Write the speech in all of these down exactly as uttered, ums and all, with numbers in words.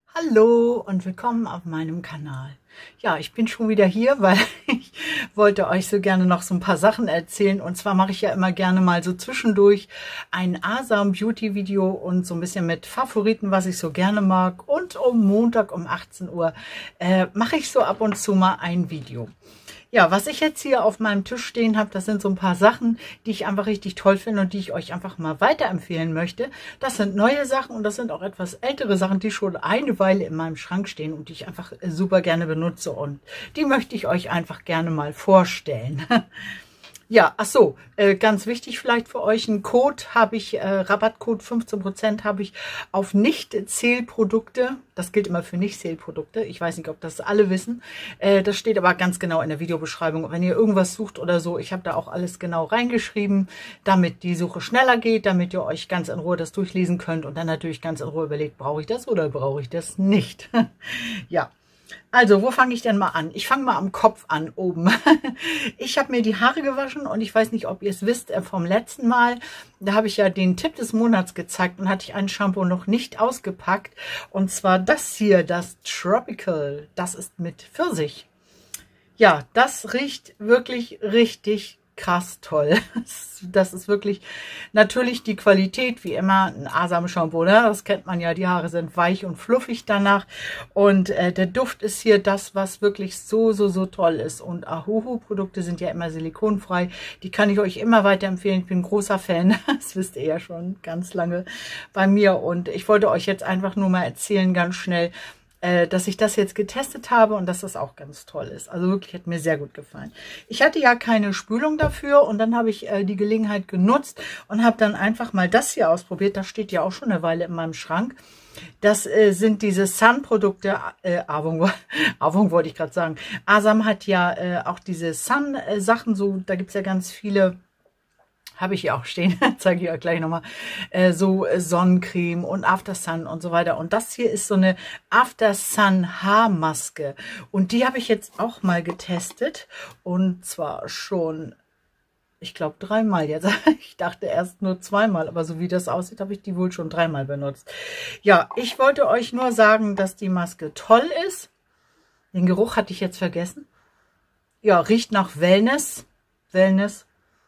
Hallo und willkommen auf meinem Kanal. Ja, ich bin schon wieder hier, weil ich wollte euch so gerne noch so ein paar Sachen erzählen. Und zwar mache ich ja immer gerne mal so zwischendurch ein Asam Beauty Video und so ein bisschen mit Favoriten, was ich so gerne mag. Und um Montag um achtzehn Uhr äh, mache ich so ab und zu mal ein Video. Ja, was ich jetzt hier auf meinem Tisch stehen habe, das sind so ein paar Sachen, die ich einfach richtig toll finde und die ich euch einfach mal weiterempfehlen möchte. Das sind neue Sachen und das sind auch etwas ältere Sachen, die schon eine Weile in meinem Schrank stehen und die ich einfach super gerne benutze. Und die möchte ich euch einfach gerne mal vorstellen. Ja, ach so, äh, ganz wichtig vielleicht für euch, einen Code habe ich, äh, Rabattcode fünfzehn Prozent habe ich auf Nicht-Zählprodukte. Das gilt immer für Nicht-Zählprodukte. Ich weiß nicht, ob das alle wissen. Äh, das steht aber ganz genau in der Videobeschreibung. Wenn ihr irgendwas sucht oder so, ich habe da auch alles genau reingeschrieben, damit die Suche schneller geht, damit ihr euch ganz in Ruhe das durchlesen könnt und dann natürlich ganz in Ruhe überlegt, brauche ich das oder brauche ich das nicht? Ja. Also, wo fange ich denn mal an? Ich fange mal am Kopf an, oben. Ich habe mir die Haare gewaschen und ich weiß nicht, ob ihr es wisst, vom letzten Mal, da habe ich ja den Tipp des Monats gezeigt und hatte ich ein Shampoo noch nicht ausgepackt. Und zwar das hier, das Tropical. Das ist mit Pfirsich. Ja, das riecht wirklich richtig krass toll. Das ist wirklich natürlich die Qualität, wie immer, ein Asam-Shampoo, ne? Das kennt man ja, die Haare sind weich und fluffig danach. Und äh, der Duft ist hier das, was wirklich so, so, so toll ist. Und Ahuhu-Produkte sind ja immer silikonfrei. Die kann ich euch immer weiterempfehlen. Ich bin ein großer Fan. Das wisst ihr ja schon ganz lange bei mir. Und ich wollte euch jetzt einfach nur mal erzählen, ganz schnell, dass ich das jetzt getestet habe und dass das auch ganz toll ist. Also wirklich, hat mir sehr gut gefallen. Ich hatte ja keine Spülung dafür und dann habe ich äh, die Gelegenheit genutzt und habe dann einfach mal das hier ausprobiert. Das steht ja auch schon eine Weile in meinem Schrank. Das äh, sind diese Sun-Produkte, äh, Avon, Avon wollte ich gerade sagen. Asam hat ja äh, auch diese Sun-Sachen, so, da gibt es ja ganz viele. Habe ich hier auch stehen, zeige ich euch gleich nochmal, äh, so Sonnencreme und After Sun und so weiter. Und das hier ist so eine After Sun Haarmaske. Und die habe ich jetzt auch mal getestet. Und zwar schon, ich glaube, dreimal jetzt. Ich dachte erst nur zweimal, aber so wie das aussieht, habe ich die wohl schon dreimal benutzt. Ja, ich wollte euch nur sagen, dass die Maske toll ist. Den Geruch hatte ich jetzt vergessen. Ja, riecht nach Wellness. Wellness.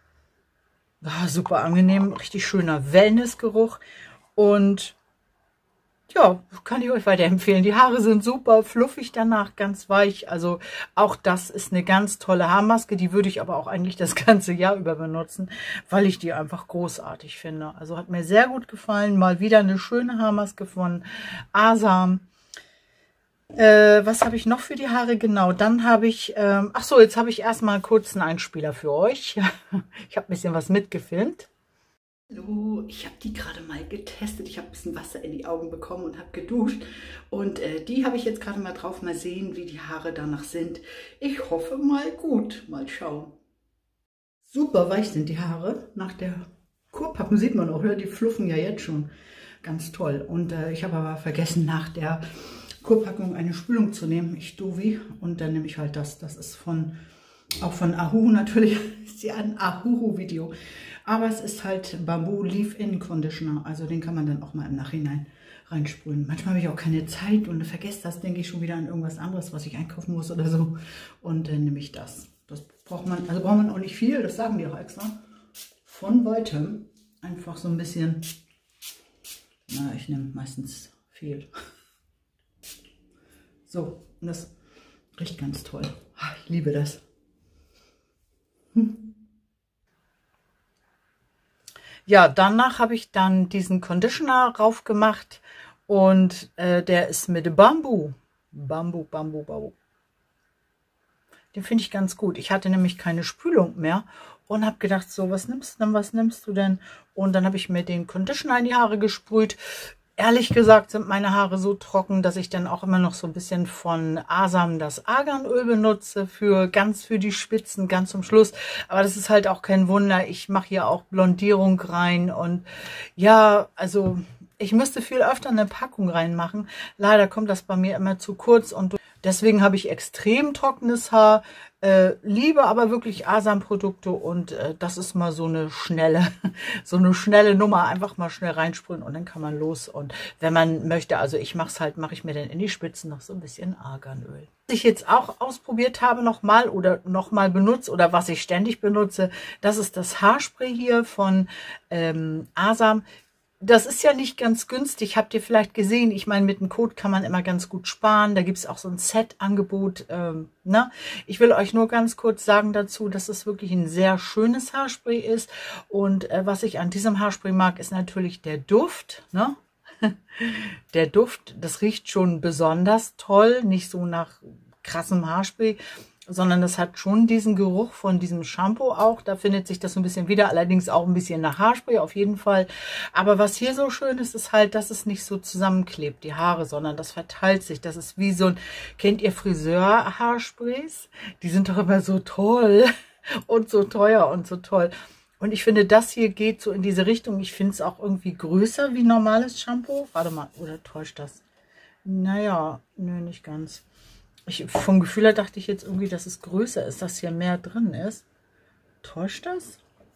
Ah, super angenehm, richtig schöner Wellnessgeruch und ja, kann ich euch weiterempfehlen. Die Haare sind super fluffig danach, ganz weich, also auch das ist eine ganz tolle Haarmaske, die würde ich aber auch eigentlich das ganze Jahr über benutzen, weil ich die einfach großartig finde. Also hat mir sehr gut gefallen, mal wieder eine schöne Haarmaske von Asam. Äh, was habe ich noch für die Haare? Genau, dann habe ich, ähm, ach so, jetzt habe ich erstmal kurz einen Einspieler für euch. Ich habe ein bisschen was mitgefilmt. Hallo, ich habe die gerade mal getestet. Ich habe ein bisschen Wasser in die Augen bekommen und habe geduscht. Und äh, die habe ich jetzt gerade mal drauf. Mal sehen, wie die Haare danach sind. Ich hoffe mal gut. Mal schauen. Super weich sind die Haare. Nach der Kurpackung sieht man auch, ja, die fluffen ja jetzt schon. Ganz toll. Und äh, ich habe aber vergessen, nach der Kurpackung eine Spülung zu nehmen. Ich Dovi. Und dann nehme ich halt das. Das ist von, auch von Ahuhu natürlich. Ist ja ein Ahuhu-Video. Aber es ist halt Bamboo Leave-In Conditioner. Also den kann man dann auch mal im Nachhinein reinsprühen. Manchmal habe ich auch keine Zeit und vergesse das, denke ich schon wieder an irgendwas anderes, was ich einkaufen muss oder so. Und dann nehme ich das. Das braucht man, also braucht man auch nicht viel, das sagen die auch extra. Von weitem. Einfach so ein bisschen. Na, ich nehme meistens viel. So, und das riecht ganz toll. Ich liebe das. Hm. Ja, danach habe ich dann diesen Conditioner rauf gemacht und äh, der ist mit Bambu. Bambu, Bambu, Bambu. Den finde ich ganz gut. Ich hatte nämlich keine Spülung mehr und habe gedacht, so, was nimmst du denn, was nimmst du denn? Und dann habe ich mir den Conditioner in die Haare gesprüht. Ehrlich gesagt sind meine Haare so trocken, dass ich dann auch immer noch so ein bisschen von Asam das Arganöl benutze, für ganz für die Spitzen, ganz zum Schluss. Aber das ist halt auch kein Wunder. Ich mache hier auch Blondierung rein und ja, also ich müsste viel öfter eine Packung reinmachen. Leider kommt das bei mir immer zu kurz und Deswegen habe ich extrem trockenes Haar, äh, liebe aber wirklich Asam-Produkte und äh, das ist mal so eine schnelle, so eine schnelle Nummer. Einfach mal schnell reinsprühen und dann kann man los. Und wenn man möchte, also ich mache es halt, mache ich mir dann in die Spitzen noch so ein bisschen Arganöl. Was ich jetzt auch ausprobiert habe nochmal oder nochmal benutze oder was ich ständig benutze, das ist das Haarspray hier von ähm, Asam. Das ist ja nicht ganz günstig, habt ihr vielleicht gesehen. Ich meine, mit dem Code kann man immer ganz gut sparen. Da gibt es auch so ein Set-Angebot. Ähm, ne? Ich will euch nur ganz kurz sagen dazu, dass es wirklich ein sehr schönes Haarspray ist. Und äh, was ich an diesem Haarspray mag, ist natürlich der Duft. Ne? Der Duft, das riecht schon besonders toll. Nicht so nach krassem Haarspray, sondern das hat schon diesen Geruch von diesem Shampoo auch. Da findet sich das so ein bisschen wieder, allerdings auch ein bisschen nach Haarspray auf jeden Fall. Aber was hier so schön ist, ist halt, dass es nicht so zusammenklebt, die Haare, sondern das verteilt sich. Das ist wie so ein, kennt ihr Friseur-Haarsprays? Die sind doch immer so toll und so teuer und so toll. Und ich finde, das hier geht so in diese Richtung. Ich finde es auch irgendwie größer wie normales Shampoo. Warte mal, oder täuscht das? Naja, nö, nicht ganz. Ich, vom Gefühl her dachte ich jetzt irgendwie, dass es größer ist, dass hier mehr drin ist. Täuscht das?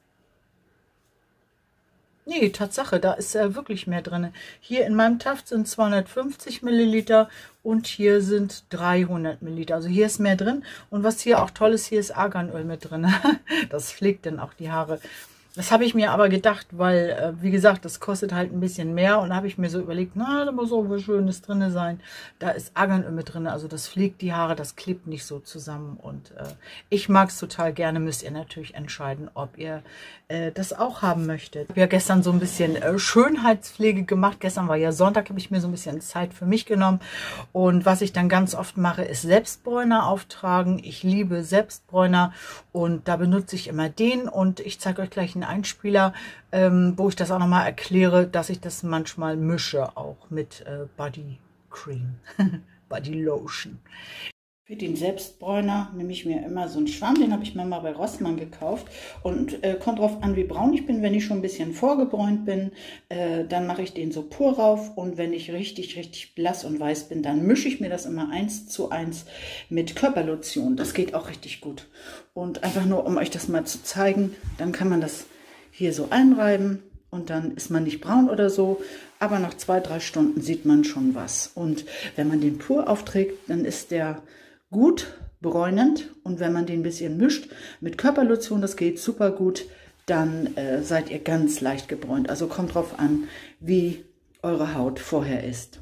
Nee, Tatsache, da ist ja wirklich mehr drin. Hier in meinem Taft sind zweihundertfünfzig Milliliter und hier sind dreihundert Milliliter. Also hier ist mehr drin. Und was hier auch toll ist, hier ist Arganöl mit drin. Das pflegt dann auch die Haare. Das habe ich mir aber gedacht, weil, äh, wie gesagt, das kostet halt ein bisschen mehr. Und da habe ich mir so überlegt, na, da muss auch was Schönes drin sein. Da ist Arganöl mit drin, also das pflegt die Haare, das klebt nicht so zusammen. Und äh, ich mag es total gerne, müsst ihr natürlich entscheiden, ob ihr äh, das auch haben möchtet. Ich habe ja gestern so ein bisschen äh, Schönheitspflege gemacht. Gestern war ja Sonntag, habe ich mir so ein bisschen Zeit für mich genommen. Und was ich dann ganz oft mache, ist Selbstbräuner auftragen. Ich liebe Selbstbräuner und da benutze ich immer den. Und ich zeige euch gleich einen Einspieler, ähm, wo ich das auch nochmal erkläre, dass ich das manchmal mische, auch mit äh, Body Cream, Body Lotion. Für den Selbstbräuner nehme ich mir immer so einen Schwamm, den habe ich mir mal bei Rossmann gekauft und äh, kommt drauf an, wie braun ich bin. Wenn ich schon ein bisschen vorgebräunt bin, äh, dann mache ich den so pur rauf und wenn ich richtig, richtig blass und weiß bin, dann mische ich mir das immer eins zu eins mit Körperlotion. Das geht auch richtig gut. Und einfach nur, um euch das mal zu zeigen, dann kann man das hier so einreiben und dann ist man nicht braun oder so, aber nach zwei, drei Stunden sieht man schon was. Und wenn man den pur aufträgt, dann ist der gut bräunend und wenn man den ein bisschen mischt mit Körperlotion, das geht super gut, dann äh, seid ihr ganz leicht gebräunt. Also kommt drauf an, wie eure Haut vorher ist.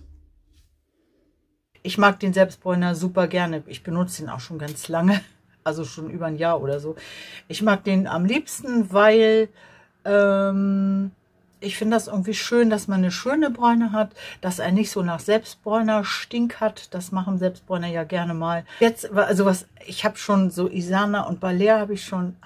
Ich mag den Selbstbräuner super gerne. Ich benutze den auch schon ganz lange, also schon über ein Jahr oder so. Ich mag den am liebsten, weil ähm, ich finde das irgendwie schön, dass man eine schöne Bräune hat, dass er nicht so nach Selbstbräuner Stink hat. Das machen Selbstbräuner ja gerne mal. Jetzt, also was, ich habe schon so Isana und Balea habe ich schon,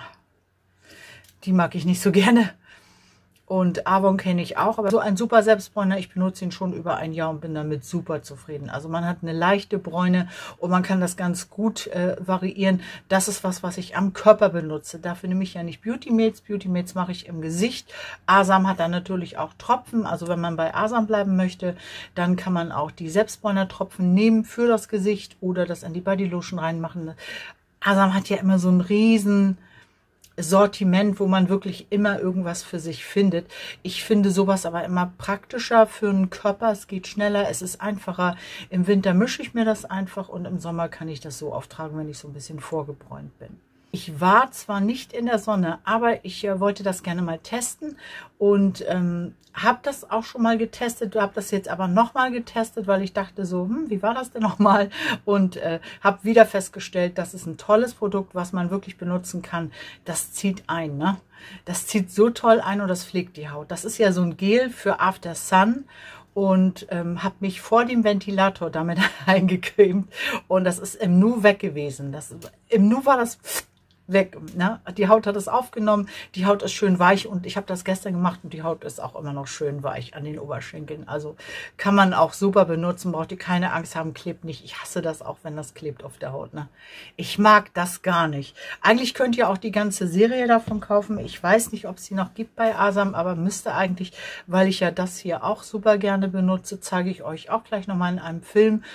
die mag ich nicht so gerne. Und Avon kenne ich auch, aber so ein super Selbstbräuner, ich benutze ihn schon über ein Jahr und bin damit super zufrieden. Also man hat eine leichte Bräune und man kann das ganz gut äh, variieren. Das ist was, was ich am Körper benutze. Dafür nehme ich ja nicht Beauty Mates. Beauty Mates mache ich im Gesicht. Asam hat dann natürlich auch Tropfen. Also wenn man bei Asam bleiben möchte, dann kann man auch die Selbstbräuner-Tropfen nehmen für das Gesicht oder das in die Body Lotion reinmachen. Asam hat ja immer so einen riesen Sortiment, wo man wirklich immer irgendwas für sich findet. Ich finde sowas aber immer praktischer für den Körper. Es geht schneller, es ist einfacher. Im Winter mische ich mir das einfach und im Sommer kann ich das so auftragen, wenn ich so ein bisschen vorgebräunt bin. Ich war zwar nicht in der Sonne, aber ich äh, wollte das gerne mal testen und ähm, habe das auch schon mal getestet, habe das jetzt aber nochmal getestet, weil ich dachte so, hm, wie war das denn nochmal? Und äh, habe wieder festgestellt, das ist ein tolles Produkt, was man wirklich benutzen kann. Das zieht ein, ne? Das zieht so toll ein und das pflegt die Haut. Das ist ja so ein Gel für After Sun. Und ähm, habe mich vor dem Ventilator damit eingecremt und das ist im Nu weg gewesen. Das, im Nu war das weg. Ne? Die Haut hat es aufgenommen, die Haut ist schön weich und ich habe das gestern gemacht und die Haut ist auch immer noch schön weich an den Oberschenkeln. Also kann man auch super benutzen, braucht ihr keine Angst haben, klebt nicht. Ich hasse das auch, wenn das klebt auf der Haut. Ne? Ich mag das gar nicht. Eigentlich könnt ihr auch die ganze Serie davon kaufen. Ich weiß nicht, ob es die noch gibt bei Asam, aber müsste eigentlich, weil ich ja das hier auch super gerne benutze, zeige ich euch auch gleich nochmal in einem Film.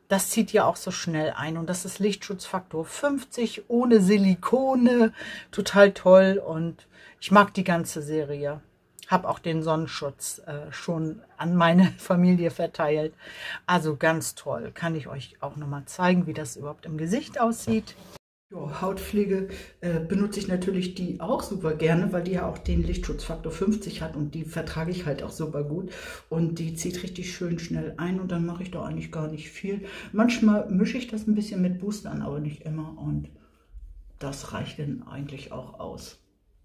das zieht ja auch so schnell ein. Und das ist Lichtschutzfaktor fünfzig, ohne Silikone. Total toll. Und ich mag die ganze Serie. Habe auch den Sonnenschutz äh, schon an meine Familie verteilt. Also ganz toll. Kann ich euch auch nochmal zeigen, wie das überhaupt im Gesicht aussieht. Jo, Hautpflege äh, benutze ich natürlich die auch super gerne, weil die ja auch den Lichtschutzfaktor fünfzig hat und die vertrage ich halt auch super gut. Und die zieht richtig schön schnell ein und dann mache ich da eigentlich gar nicht viel. Manchmal mische ich das ein bisschen mit Boostern, aber nicht immer. Und das reicht dann eigentlich auch aus.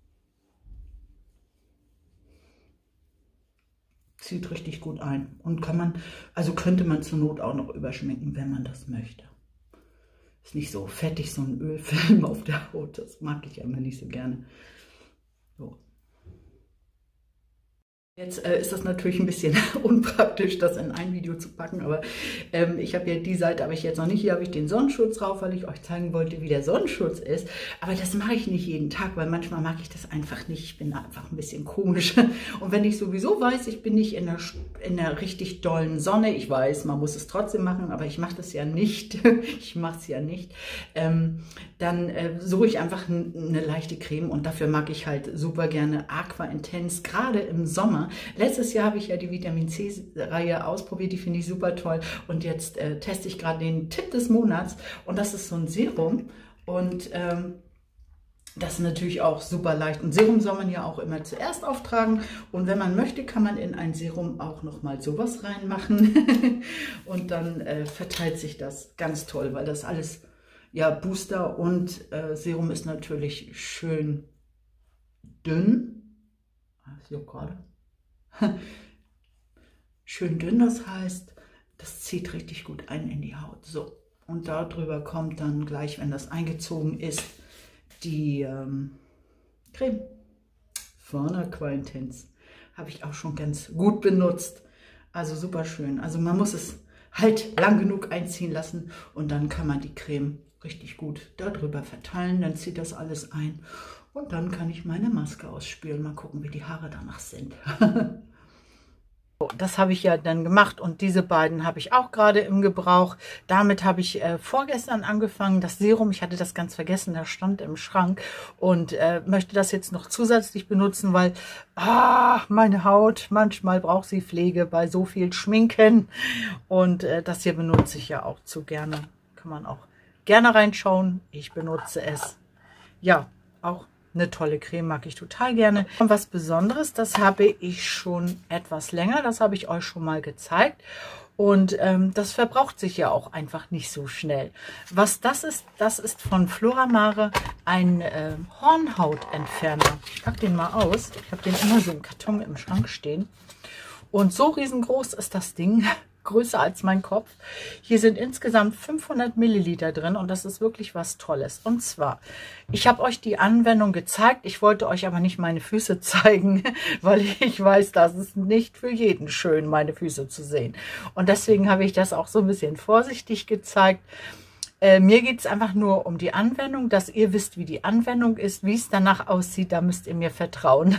Zieht richtig gut ein und kann man, also könnte man zur Not auch noch überschminken, wenn man das möchte. Ist nicht so fettig, so ein Ölfilm auf der Haut, das mag ich immer nicht so gerne. So. Jetzt äh, ist das natürlich ein bisschen unpraktisch, das in ein Video zu packen, aber ähm, ich habe ja die Seite, habe ich jetzt noch nicht. Hier habe ich den Sonnenschutz drauf, weil ich euch zeigen wollte, wie der Sonnenschutz ist. Aber das mache ich nicht jeden Tag, weil manchmal mag ich das einfach nicht. Ich bin einfach ein bisschen komisch. Und wenn ich sowieso weiß, ich bin nicht in der, in der richtig dollen Sonne, ich weiß, man muss es trotzdem machen, aber ich mache das ja nicht. ich mache es ja nicht. Ähm, dann äh, suche ich einfach eine leichte Creme und dafür mag ich halt super gerne Aqua Intense, gerade im Sommer. Letztes Jahr habe ich ja die Vitamin C-Reihe ausprobiert, die finde ich super toll. Und jetzt äh, teste ich gerade den Tipp des Monats und das ist so ein Serum. Und ähm, das ist natürlich auch super leicht. Und Serum soll man ja auch immer zuerst auftragen. Und wenn man möchte, kann man in ein Serum auch nochmal sowas reinmachen. Und dann äh, verteilt sich das ganz toll, weil das alles, ja, Booster und äh, Serum ist natürlich schön dünn. Das ist ja gerade. Schön dünn, das heißt, das zieht richtig gut ein in die Haut. So, und darüber kommt dann gleich, wenn das eingezogen ist, die ähm, Creme von Aqua Intense. Habe ich auch schon ganz gut benutzt. Also super schön. Also man muss es halt lang genug einziehen lassen und dann kann man die Creme richtig gut darüber verteilen. Dann zieht das alles ein und dann kann ich meine Maske ausspülen. Mal gucken, wie die Haare danach sind. Das habe ich ja dann gemacht und diese beiden habe ich auch gerade im Gebrauch. Damit habe ich äh, vorgestern angefangen. Das Serum, ich hatte das ganz vergessen, das stand im Schrank und äh, möchte das jetzt noch zusätzlich benutzen, weil ah, meine Haut, manchmal braucht sie Pflege bei so viel Schminken und äh, das hier benutze ich ja auch zu gerne. Kann man auch gerne reinschauen. Ich benutze es. Ja, auch eine tolle Creme, mag ich total gerne. Und was Besonderes, das habe ich schon etwas länger, das habe ich euch schon mal gezeigt. Und ähm, das verbraucht sich ja auch einfach nicht so schnell. Was das ist, das ist von Floramare ein äh, Hornhautentferner. Ich packe den mal aus. Ich habe den immer so im Karton im Schrank stehen. Und so riesengroß ist das Ding. Größer als mein Kopf. Hier sind insgesamt fünfhundert Milliliter drin und das ist wirklich was Tolles. Und zwar, ich habe euch die Anwendung gezeigt, ich wollte euch aber nicht meine Füße zeigen, weil ich weiß, das ist nicht für jeden schön, meine Füße zu sehen. Und deswegen habe ich das auch so ein bisschen vorsichtig gezeigt. Äh, mir geht es einfach nur um die Anwendung, dass ihr wisst, wie die Anwendung ist, wie es danach aussieht, da müsst ihr mir vertrauen.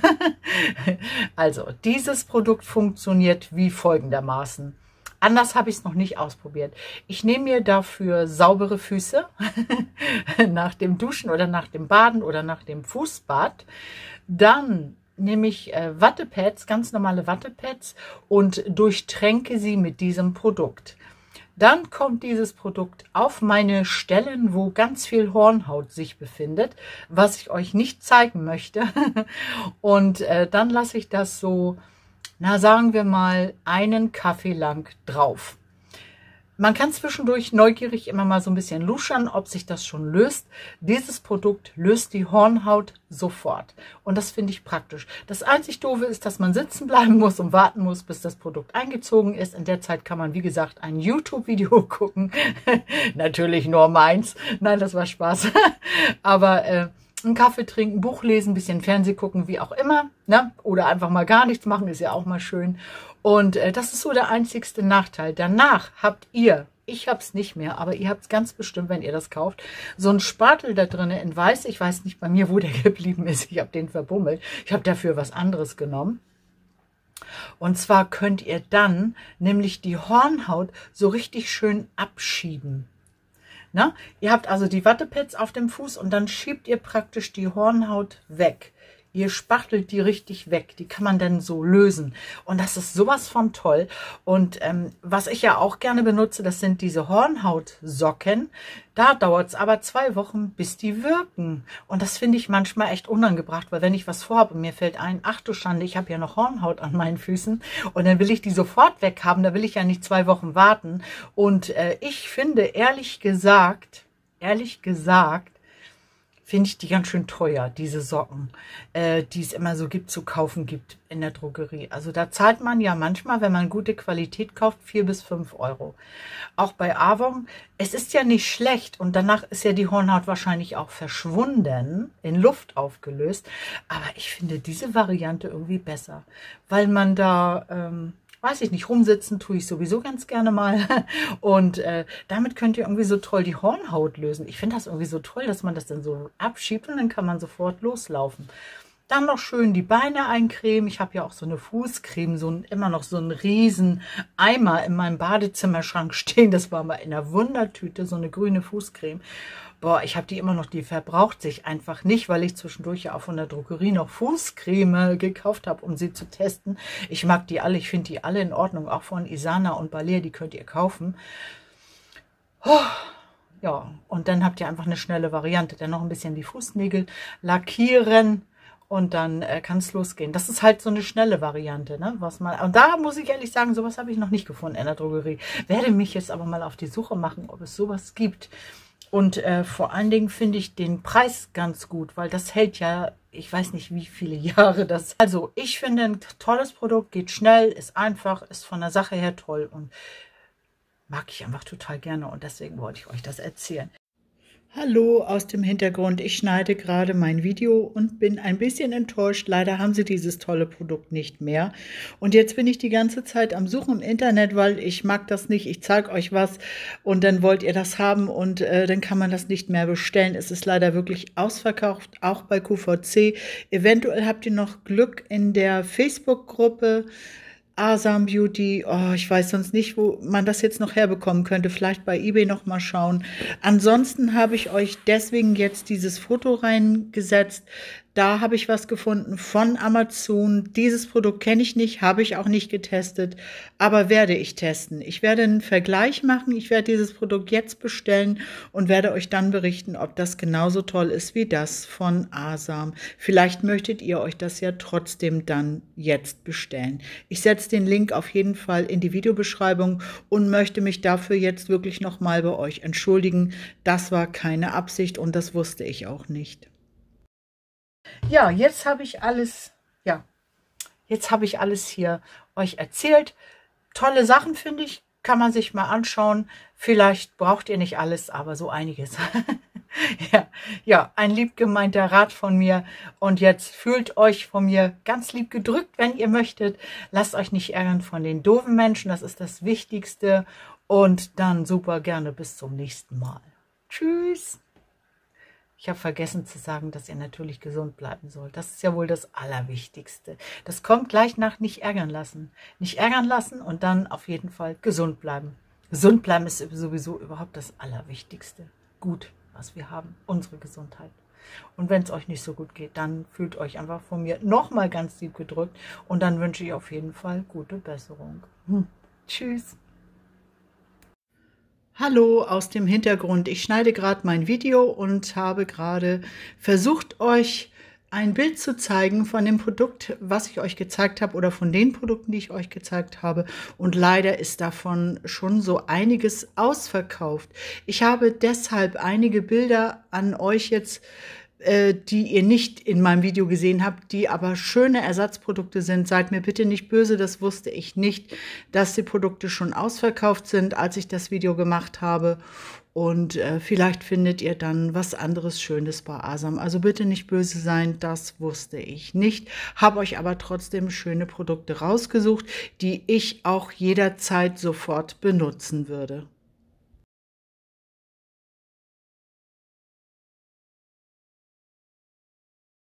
Also, dieses Produkt funktioniert wie folgendermaßen. Anders habe ich es noch nicht ausprobiert. Ich nehme mir dafür saubere Füße nach dem Duschen oder nach dem Baden oder nach dem Fußbad. Dann nehme ich äh, Wattepads, ganz normale Wattepads und durchtränke sie mit diesem Produkt. Dann kommt dieses Produkt auf meine Stellen, wo ganz viel Hornhaut sich befindet, was ich euch nicht zeigen möchte. Und äh, dann lasse ich das so, na sagen wir mal, einen Kaffee lang drauf. Man kann zwischendurch neugierig immer mal so ein bisschen luschern, ob sich das schon löst. Dieses Produkt löst die Hornhaut sofort. Und das finde ich praktisch. Das einzig Doofe ist, dass man sitzen bleiben muss und warten muss, bis das Produkt eingezogen ist. In der Zeit kann man, wie gesagt, ein YouTube-Video gucken. Natürlich nur meins. Nein, das war Spaß. Aber äh, einen Kaffee trinken, Buch lesen, ein bisschen Fernsehen gucken, wie auch immer. Ne? Oder einfach mal gar nichts machen, ist ja auch mal schön. Und äh, das ist so der einzigste Nachteil. Danach habt ihr, ich habe es nicht mehr, aber ihr habt es ganz bestimmt, wenn ihr das kauft, so einen Spatel da drin in weiß. Ich weiß nicht bei mir, wo der geblieben ist. Ich habe den verbummelt. Ich habe dafür was anderes genommen. Und zwar könnt ihr dann nämlich die Hornhaut so richtig schön abschieben. Na? Ihr habt also die Wattepads auf dem Fuß und dann schiebt ihr praktisch die Hornhaut weg. Ihr spachtelt die richtig weg. Die kann man dann so lösen. Und das ist sowas von toll. Und ähm, was ich ja auch gerne benutze, das sind diese Hornhautsocken. Da dauert es aber zwei Wochen, bis die wirken. Und das finde ich manchmal echt unangebracht, weil wenn ich was vorhabe und mir fällt ein, ach du Schande, ich habe ja noch Hornhaut an meinen Füßen und dann will ich die sofort weghaben, da will ich ja nicht zwei Wochen warten. Und äh, ich finde, ehrlich gesagt, ehrlich gesagt, finde ich die ganz schön teuer, diese Socken, äh, die es immer so gibt, zu kaufen gibt in der Drogerie. Also da zahlt man ja manchmal, wenn man gute Qualität kauft, vier bis fünf Euro. Auch bei Avon, es ist ja nicht schlecht und danach ist ja die Hornhaut wahrscheinlich auch verschwunden, in Luft aufgelöst. Aber ich finde diese Variante irgendwie besser, weil man da... Ähm, weiß ich nicht, rumsitzen tue ich sowieso ganz gerne mal. Und äh, damit könnt ihr irgendwie so toll die Hornhaut lösen. Ich finde das irgendwie so toll, dass man das dann so abschiebt und dann kann man sofort loslaufen. Dann noch schön die Beine eincremen. Ich habe ja auch so eine Fußcreme, so ein, immer noch so einen riesen Eimer in meinem Badezimmerschrank stehen. Das war mal in einer Wundertüte, so eine grüne Fußcreme. Boah, ich habe die immer noch, die verbraucht sich einfach nicht, weil ich zwischendurch ja auch von der Drogerie noch Fußcreme gekauft habe, um sie zu testen. Ich mag die alle, ich finde die alle in Ordnung, auch von Isana und Balea, die könnt ihr kaufen. Oh, ja, und dann habt ihr einfach eine schnelle Variante. Dann noch ein bisschen die Fußnägel lackieren und dann äh, kann es losgehen. Das ist halt so eine schnelle Variante, ne? Was man, und da muss ich ehrlich sagen, sowas habe ich noch nicht gefunden in der Drogerie. Werde mich jetzt aber mal auf die Suche machen, ob es sowas gibt. Und äh, vor allen Dingen finde ich den Preis ganz gut, weil das hält ja, ich weiß nicht wie viele Jahre das. Also ich finde ein tolles Produkt, geht schnell, ist einfach, ist von der Sache her toll und mag ich einfach total gerne und deswegen wollte ich euch das erzählen. Hallo aus dem Hintergrund, ich schneide gerade mein Video und bin ein bisschen enttäuscht. Leider haben sie dieses tolle Produkt nicht mehr. Und jetzt bin ich die ganze Zeit am Suchen im Internet, weil ich mag das nicht. Ich zeige euch was und dann wollt ihr das haben und äh, dann kann man das nicht mehr bestellen. Es ist leider wirklich ausverkauft, auch bei Q V C. Eventuell habt ihr noch Glück in der Facebook-Gruppe Asam Beauty, oh, ich weiß sonst nicht, wo man das jetzt noch herbekommen könnte. Vielleicht bei eBay noch mal schauen. Ansonsten habe ich euch deswegen jetzt dieses Foto reingesetzt. Da habe ich was gefunden von Amazon. Dieses Produkt kenne ich nicht, habe ich auch nicht getestet, aber werde ich testen. Ich werde einen Vergleich machen. Ich werde dieses Produkt jetzt bestellen und werde euch dann berichten, ob das genauso toll ist wie das von Asam. Vielleicht möchtet ihr euch das ja trotzdem dann jetzt bestellen. Ich setze den Link auf jeden Fall in die Videobeschreibung und möchte mich dafür jetzt wirklich nochmal bei euch entschuldigen. Das war keine Absicht und das wusste ich auch nicht. Ja, jetzt habe ich alles, ja, jetzt habe ich alles hier euch erzählt. Tolle Sachen, finde ich, kann man sich mal anschauen. Vielleicht braucht ihr nicht alles, aber so einiges. ja, ja, ein lieb gemeinter Rat von mir. Und jetzt fühlt euch von mir ganz lieb gedrückt, wenn ihr möchtet. Lasst euch nicht ärgern von den doofen Menschen, das ist das Wichtigste. Und dann super gerne bis zum nächsten Mal. Tschüss. Ich habe vergessen zu sagen, dass ihr natürlich gesund bleiben sollt. Das ist ja wohl das Allerwichtigste. Das kommt gleich nach nicht ärgern lassen. Nicht ärgern lassen und dann auf jeden Fall gesund bleiben. Gesund bleiben ist sowieso überhaupt das Allerwichtigste. Gut, was wir haben, unsere Gesundheit. Und wenn es euch nicht so gut geht, dann fühlt euch einfach von mir nochmal ganz lieb gedrückt. Und dann wünsche ich auf jeden Fall gute Besserung. Hm. Tschüss. Hallo aus dem Hintergrund. Ich schneide gerade mein Video und habe gerade versucht, euch ein Bild zu zeigen von dem Produkt, was ich euch gezeigt habe oder von den Produkten, die ich euch gezeigt habe. Und leider ist davon schon so einiges ausverkauft. Ich habe deshalb einige Bilder an euch jetzt, äh, die ihr nicht in meinem Video gesehen habt, die aber schöne Ersatzprodukte sind. Seid mir bitte nicht böse, das wusste ich nicht, dass die Produkte schon ausverkauft sind, als ich das Video gemacht habe. Und äh, vielleicht findet ihr dann was anderes Schönes bei Asam. Also bitte nicht böse sein, das wusste ich nicht. Habe euch aber trotzdem schöne Produkte rausgesucht, die ich auch jederzeit sofort benutzen würde.